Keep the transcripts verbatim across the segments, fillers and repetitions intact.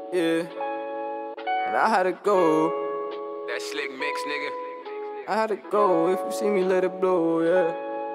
Yeah, and I had to go. That slick mix, nigga. I had to go. If you see me, let it blow, yeah.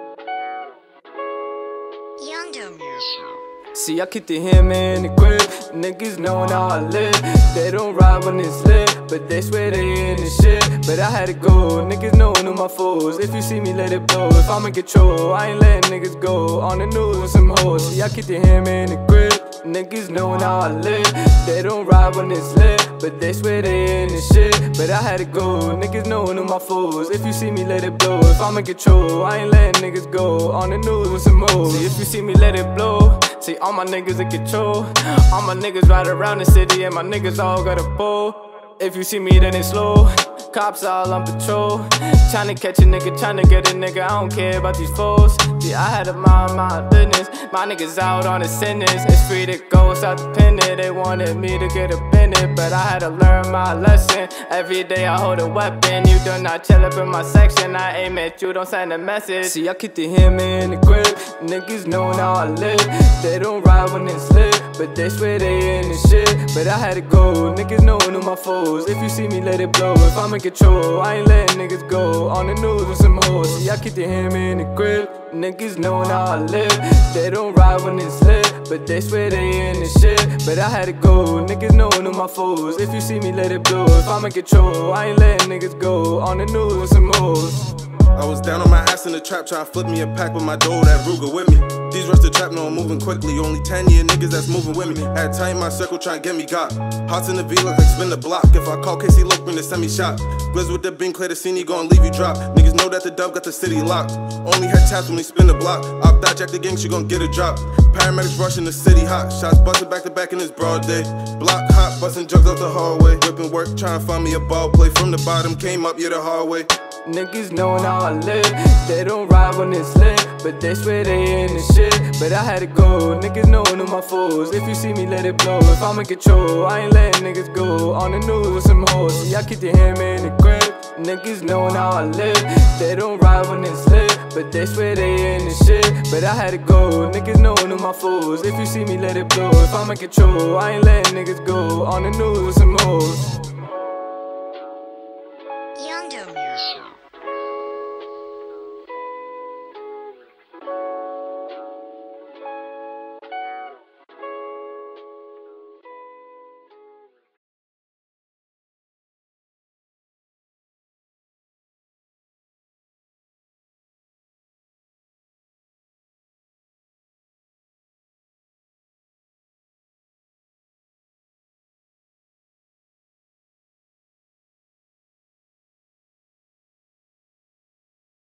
See, I keep the hammer in the grip. Niggas knowin' how I live. They don't ride when it's lit, but they swear they in the shit. But I had to go. Niggas knowin' who my foes. If you see me, let it blow. If I'm in control, I ain't letting niggas go. On the news with some hoes. See, I keep the hammer in the grip. Niggas knowin' how I live. They don't ride when it's lit, but they swear they in the shit. But I had to go. Niggas knowin' who my foes. If you see me, let it blow. If I'm in control, I ain't letting niggas go. On the news with some hoes. See, if you see me, let it blow. See, all my niggas in control. All my niggas ride around the city, and my niggas all got a pole. If you see me, then it's slow. Cops all on patrol. Tryna catch a nigga, tryna get a nigga. I don't care about these foes. See, I had to mind my business. My niggas out on a sentence. It's free to go, it's out the pendant. They wanted me to get up in it, but I had to learn my lesson. Every day I hold a weapon. You do not chill up in my section. I aim at you, don't send a message. See, I keep the hammer in the grip. Niggas knowin' how I live. They don't ride when it's lit, but they swear they in the shit. But I had to go. Niggas knowin' who my foes. If you see me, let it blow. If I'm in control, I ain't letting niggas go. On the news with some hoes. See, I keep the hammer in the grip. Niggas knowin' how I live. They don't ride when it's lit, but they swear they in the shit. But I had to go. Niggas knowin' who my foes. If you see me, let it blow. If I'm in control, I ain't letting niggas go. On the news with some hoes. I was down on my ass in the trap, tryna flip me a pack with my dough, that Ruger with me. These rush the trap, know I'm moving quickly. Only ten year niggas that's moving with me. Had tight my circle, tryna get me got. Hots in the V like spin the block. If I call Casey look, bring the semi shot. Blizz with the beam, clear the scene, he gon' leave you drop. Niggas know that the dub got the city locked. Only head taps when he spin the block. I'll dodge jack the gang, she gon' get a drop. Paramedics rushing the city hot. Shots bustin' back to back in this broad day. Block hot, bustin' drugs out the hallway. Whipping work, tryna find me a ball play. From the bottom, came up, yeah, the hard way. Niggas knowin' how I live. They don't ride when it's lit, but they swear they in the shit. But I had to go. Niggas knowin' who my foes. If you see me, let it blow. If I'm in control, I ain't letting niggas go. On the news with some hoes. See, I keep the hammer in the grip. Niggas knowin' how I live. They don't ride when it's lit, but they swear they in the shit. But I had to go. Niggas knowin' who my foes. If you see me, let it blow. If I'm in control, I ain't letting niggas go. On the news with some hoes.